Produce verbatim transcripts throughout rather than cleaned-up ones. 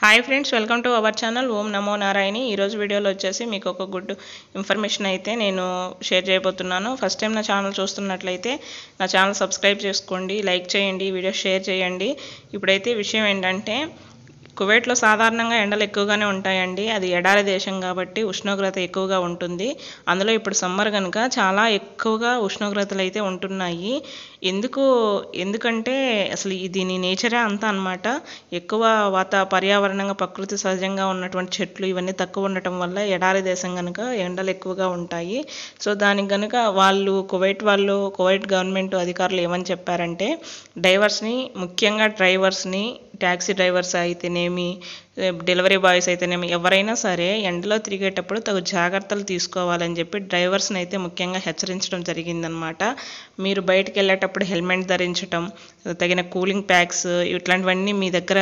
Hi friends, welcome to our channel Om Namo Narayani. ఈరోజు వీడియోలో వచ్చేసి మీకు ఒక గుడ్ ఇన్ఫర్మేషన్ అయితే నేను షేర్ చేయబోతున్నాను. ఫస్ట్ టైం నా ఛానల్ చూస్తున్నట్లయితే నా ఛానల్ సబ్స్క్రైబ్ చేసుకోండి, లైక్ చేయండి, వీడియో షేర్ చేయండి. ఇప్పుడైతే విషయం ఏంటంటే, కువైట్లో సాధారణంగా ఎండలు ఎక్కువగానే ఉంటాయండి. అది ఎడారి దేశం కాబట్టి ఉష్ణోగ్రత ఎక్కువగా ఉంటుంది. అందులో ఇప్పుడు సమ్మర్ కనుక చాలా ఎక్కువగా ఉష్ణోగ్రతలు అయితే ఉంటున్నాయి. ఎందుకు ఎందుకంటే అసలు దీని నేచరే అంతా అనమాట. ఎక్కువ వాత పర్యావరణంగా ప్రకృతి సహజంగా ఉన్నటువంటి చెట్లు ఇవన్నీ తక్కువ ఉండటం వల్ల ఎడారి దేశం కనుక ఎండలు ఎక్కువగా ఉంటాయి. సో దానికి కనుక వాళ్ళు కువైట్ వాళ్ళు కువైట్ గవర్నమెంట్ అధికారులు ఏమని చెప్పారంటే, డ్రైవర్స్ని ముఖ్యంగా డ్రైవర్స్ని ట్యాక్సీ డ్రైవర్స్ అయితేనేమి, డెలివరీ బాయ్స్ అయితేనేమి, ఎవరైనా సరే ఎండలో తిరిగేటప్పుడు తగు జాగ్రత్తలు తీసుకోవాలని చెప్పి డ్రైవర్స్ని అయితే ముఖ్యంగా హెచ్చరించడం జరిగిందనమాట. మీరు బయటికి వెళ్ళేటప్పుడు హెల్మెట్ ధరించడం, తగిన కూలింగ్ ప్యాక్స్ ఇట్లాంటివన్నీ మీ దగ్గర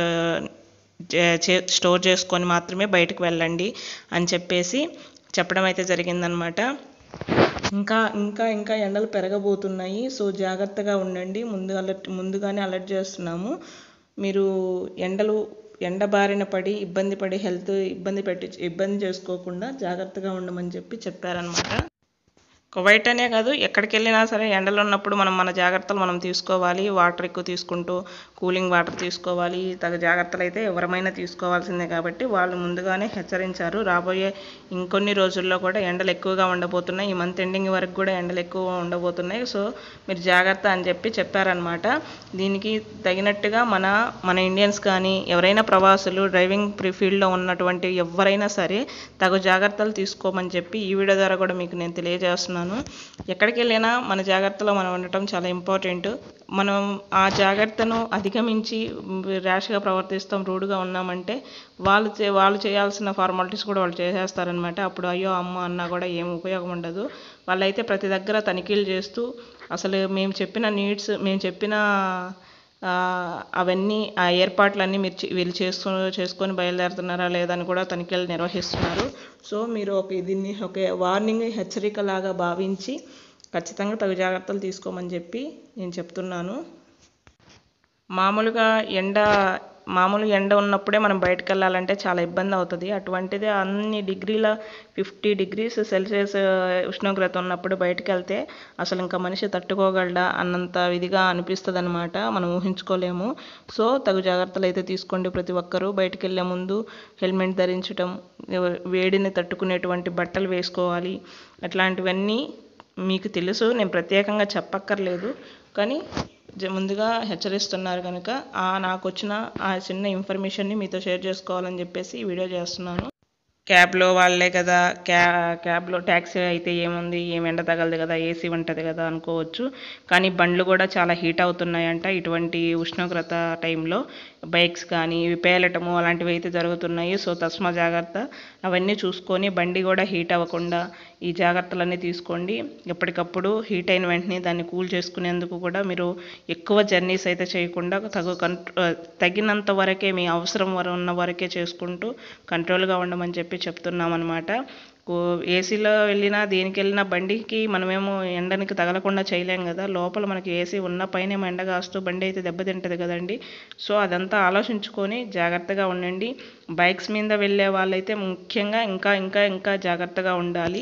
స్టోర్ చేసుకొని మాత్రమే బయటకు వెళ్ళండి అని చెప్పేసి చెప్పడం అయితే జరిగిందనమాట. ఇంకా ఇంకా ఇంకా ఎండలు పెరగబోతున్నాయి. సో జాగ్రత్తగా ఉండండి. ముందు అలర్ట్ ముందుగానే అలర్ట్ చేస్తున్నాము. మీరు ఎండలు ఎండ బారిన పడి ఇబ్బంది పడి హెల్త్ ఇబ్బంది పెట్టి ఇబ్బంది చేసుకోకుండా జాగ్రత్తగా ఉండమని చెప్పి చెప్పారనమాట. కువైట్ అనే కాదు, ఎక్కడికి వెళ్ళినా సరే ఎండలు ఉన్నప్పుడు మనం మన జాగ్రత్తలు మనం తీసుకోవాలి. వాటర్ ఎక్కువ తీసుకుంటూ కూలింగ్ వాటర్ తీసుకోవాలి. తగు జాగ్రత్తలు అయితే ఎవరమైనా తీసుకోవాల్సిందే కాబట్టి వాళ్ళు ముందుగానే హెచ్చరించారు. రాబోయే ఇంకొన్ని రోజుల్లో కూడా ఎండలు ఎక్కువగా ఉండబోతున్నాయి. ఈ మంత్ ఎండింగ్ వరకు కూడా ఎండలు ఎక్కువ ఉండబోతున్నాయి. సో మీరు జాగ్రత్త అని చెప్పి చెప్పారనమాట. దీనికి తగినట్టుగా మన మన ఇండియన్స్ కానీ ఎవరైనా ప్రవాసులు డ్రైవింగ్ ఫీల్డ్లో ఉన్నటువంటి ఎవరైనా సరే తగు జాగ్రత్తలు తీసుకోమని చెప్పి ఈ వీడియో ద్వారా కూడా మీకు నేను తెలియజేస్తున్నాను. ఎక్కడికి వెళ్ళినా మన జాగ్రత్తలో మనం ఉండటం చాలా ఇంపార్టెంట్. మనం ఆ జాగ్రత్తను అధిగమించి ర్యాష్గా ప్రవర్తిస్తాం, రూడ్గా ఉన్నామంటే వాళ్ళు చే వాళ్ళు చేయాల్సిన ఫార్మాలిటీస్ కూడా వాళ్ళు చేసేస్తారనమాట. అప్పుడు అయ్యో అమ్మ అన్నా కూడా ఏం ఉపయోగం ఉండదు. వాళ్ళైతే ప్రతి దగ్గర తనిఖీలు చేస్తూ అసలు మేము చెప్పిన నీడ్స్ మేము చెప్పిన అవన్నీ ఆ ఏర్పాట్లన్నీ మీరు వీళ్ళు చేసుకు చేసుకొని బయలుదేరుతున్నారా లేదని కూడా తనిఖీలు నిర్వహిస్తున్నారు. సో మీరు ఒక దీన్ని ఒక వార్నింగ్ హెచ్చరికలాగా భావించి ఖచ్చితంగా తగు జాగ్రత్తలు తీసుకోమని చెప్పి నేను చెప్తున్నాను. మామూలుగా ఎండ మామూలు ఎండ ఉన్నప్పుడే మనం బయటకు వెళ్ళాలంటే చాలా ఇబ్బంది అవుతుంది. అటువంటిది అన్ని డిగ్రీల ఫిఫ్టీ డిగ్రీస్ సెల్సియస్ ఉష్ణోగ్రత ఉన్నప్పుడు బయటకు వెళ్తే అసలు ఇంకా మనిషి తట్టుకోగలడా అన్నంత విధిగా అనిపిస్తుంది అనమాట. మనం ఊహించుకోలేము. సో తగు జాగ్రత్తలు అయితే తీసుకోండి. ప్రతి ఒక్కరూ బయటకు వెళ్ళే ముందు హెల్మెట్ ధరించడం, వేడిని తట్టుకునేటువంటి బట్టలు వేసుకోవాలి. అట్లాంటివన్నీ మీకు తెలుసు, నేను ప్రత్యేకంగా చెప్పక్కర్లేదు. కానీ ముందుగా హెచ్చరిస్తున్నారు కనుక ఆ నాకు వచ్చిన ఆ చిన్న ఇన్ఫర్మేషన్ని మీతో షేర్ చేసుకోవాలని చెప్పేసి ఈ వీడియో చేస్తున్నాను. క్యాబ్లో వాళ్ళే కదా, క్యా క్యాబ్లో ట్యాక్సీ అయితే ఏముంది, ఏం ఎండ తగలదు కదా, ఏసీ ఉంటుంది కదా అనుకోవచ్చు. కానీ బండ్లు కూడా చాలా హీట్ అవుతున్నాయంట ఇటువంటి ఉష్ణోగ్రత టైంలో. బైక్స్ కానీ ఇవి పేలటము అలాంటివి అయితే జరుగుతున్నాయి. సో తస్మా జాగ్రత్త. అవన్నీ చూసుకొని బండి కూడా హీట్ అవ్వకుండా ఈ జాగ్రత్తలన్నీ తీసుకోండి. ఎప్పటికప్పుడు హీట్ అయిన వెంటనే దాన్ని కూల్ చేసుకునేందుకు కూడా మీరు ఎక్కువ జర్నీస్ అయితే చేయకుండా తగు కంట్రో తగినంత వరకే మీ అవసరం ఉన్న వరకే చేసుకుంటూ కంట్రోల్గా ఉండమని చెప్పి చెప్తున్నామన్నమాట. ఏసీలో వెళ్ళినా దేనికి వెళ్ళినా బండికి మనమేమో ఎండనికి తగలకుండా చేయలేం కదా. లోపల మనకి ఏసీ ఉన్న పైన ఎండ కాస్తూ బండి అయితే దెబ్బతింటుంది కదండి. సో అదంతా ఆలోచించుకొని జాగ్రత్తగా ఉండండి. బైక్స్ మీద వెళ్ళే వాళ్ళైతే ముఖ్యంగా ఇంకా ఇంకా ఇంకా జాగ్రత్తగా ఉండాలి.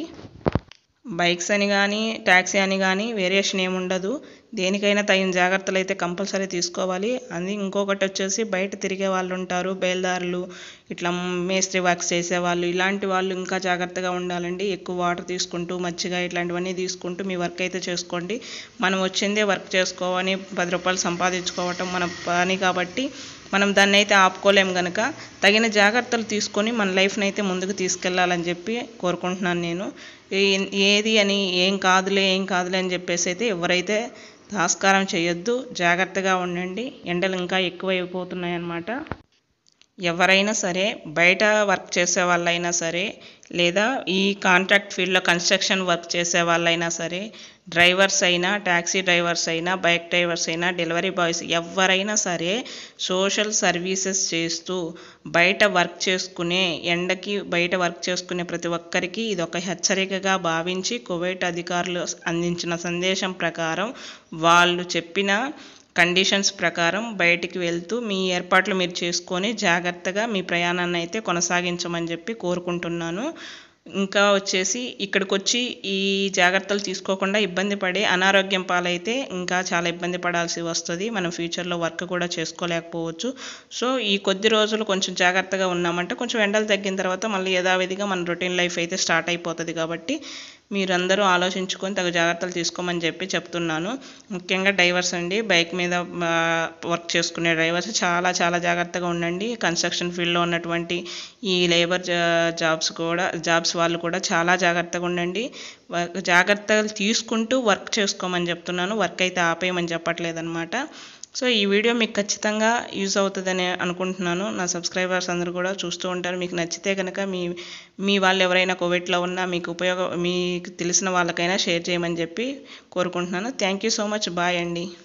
బైక్స్ అని కానీ ట్యాక్సీ అని కానీ వేరియేషన్ ఏముండదు. దేనికైనా తగిన జాగ్రత్తలు అయితే కంపల్సరీ తీసుకోవాలి. అది ఇంకొకటి వచ్చేసి బయట తిరిగే వాళ్ళు ఉంటారు, బయలుదారులు, ఇట్లా మేస్త్రి వర్క్స్ చేసేవాళ్ళు, ఇలాంటి వాళ్ళు ఇంకా జాగ్రత్తగా ఉండాలండి. ఎక్కువ వాటర్ తీసుకుంటూ మజ్జిగ ఇట్లాంటివన్నీ తీసుకుంటూ మీ వర్క్ అయితే చేసుకోండి. మనం వచ్చిందే వర్క్ చేసుకోవని పది రూపాయలు సంపాదించుకోవటం మన పని కాబట్టి మనం దాన్ని అయితే ఆపుకోలేం కనుక తగిన జాగ్రత్తలు తీసుకొని మన లైఫ్ని అయితే ముందుకు తీసుకెళ్లాలని చెప్పి కోరుకుంటున్నాను నేను. ఏది అని ఏం కాదులే ఏం కాదులే అని చెప్పేసి అయితే ఎవరైతే తాస్కారం చేయొద్దు. జాగ్రత్తగా ఉండండి. ఎండలు ఇంకా ఎక్కువ అయిపోతున్నాయి అన్నమాట. ఎవరైనా సరే బయట వర్క్ చేసే వాళ్ళైనా సరే, లేదా ఈ కాంట్రాక్ట్ ఫీల్డ్లో కన్స్ట్రక్షన్ వర్క్ చేసే వాళ్ళైనా సరే, డ్రైవర్స్ అయినా, ట్యాక్సీ డ్రైవర్స్ అయినా, బైక్ డ్రైవర్స్ అయినా, డెలివరీ బాయ్స్ ఎవరైనా సరే సోషల్ సర్వీసెస్ చేస్తూ బయట వర్క్ చేసుకునే ఎండకి బయట వర్క్ చేసుకునే ప్రతి ఒక్కరికి ఇది ఒక హెచ్చరికగా భావించి కువైట్ అధికారులు అందించిన సందేశం ప్రకారం వాళ్ళు చెప్పిన కండిషన్స్ ప్రకారం బయటికి వెళ్తూ మీ ఏర్పాట్లు మీరు చేసుకొని జాగ్రత్తగా మీ ప్రయాణాన్ని అయితే కొనసాగించమని చెప్పి కోరుకుంటున్నాను. ఇంకా వచ్చేసి ఇక్కడికి వచ్చి ఈ జాగ్రత్తలు తీసుకోకుండా ఇబ్బంది పడి అనారోగ్యం పాలైతే ఇంకా చాలా ఇబ్బంది పడాల్సి వస్తుంది. మనం ఫ్యూచర్లో వర్క్ కూడా చేసుకోలేకపోవచ్చు. సో ఈ కొద్ది రోజులు కొంచెం జాగ్రత్తగా ఉన్నామంటే కొంచెం ఎండలు తగ్గిన తర్వాత మళ్ళీ యథావిధిగా మన రొటీన్ లైఫ్ అయితే స్టార్ట్ అయిపోతుంది. కాబట్టి మీరందరూ ఆలోచించుకొని తగు జాగ్రత్తలు తీసుకోమని చెప్పి చెప్తున్నాను. ముఖ్యంగా డ్రైవర్స్ అండి, బైక్ మీద వర్క్ చేసుకునే డ్రైవర్స్ చాలా చాలా జాగ్రత్తగా ఉండండి. కన్స్ట్రక్షన్ ఫీల్డ్లో ఉన్నటువంటి ఈ లేబర్ జాబ్స్ కూడా జాబ్స్ వాళ్ళు కూడా చాలా జాగ్రత్తగా ఉండండి. జాగ్రత్తలు తీసుకుంటూ వర్క్ చేసుకోమని చెప్తున్నాను. వర్క్ అయితే ఆపేయమని చెప్పట్లేదన్నమాట. సో ఈ వీడియో మీకు ఖచ్చితంగా యూజ్ అవుతుందని అనుకుంటున్నాను. నా సబ్స్క్రైబర్స్ అందరూ కూడా చూస్తూ ఉంటారు. మీకు నచ్చితే కనుక మీ మీ వాళ్ళు ఎవరైనా కువైట్లో ఉన్నా మీకు ఉపయోగం మీకు తెలిసిన వాళ్ళకైనా షేర్ చేయమని చెప్పి కోరుకుంటున్నాను. Thank you so much. Bye అండి.